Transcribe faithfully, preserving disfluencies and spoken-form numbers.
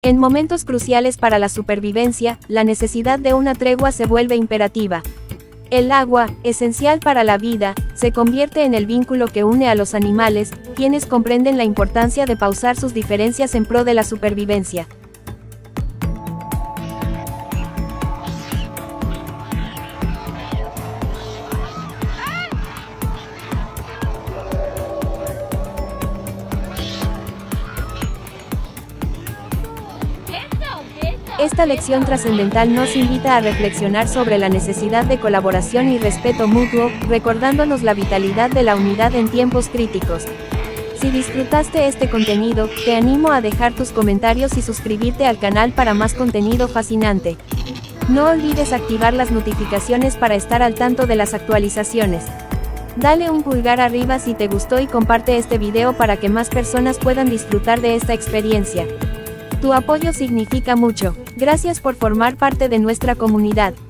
En momentos cruciales para la supervivencia, la necesidad de una tregua se vuelve imperativa. El agua, esencial para la vida, se convierte en el vínculo que une a los animales, quienes comprenden la importancia de pausar sus diferencias en pro de la supervivencia. Esta lección trascendental nos invita a reflexionar sobre la necesidad de colaboración y respeto mutuo, recordándonos la vitalidad de la unidad en tiempos críticos. Si disfrutaste este contenido, te animo a dejar tus comentarios y suscribirte al canal para más contenido fascinante. No olvides activar las notificaciones para estar al tanto de las actualizaciones. Dale un pulgar arriba si te gustó y comparte este video para que más personas puedan disfrutar de esta experiencia. Tu apoyo significa mucho. Gracias por formar parte de nuestra comunidad.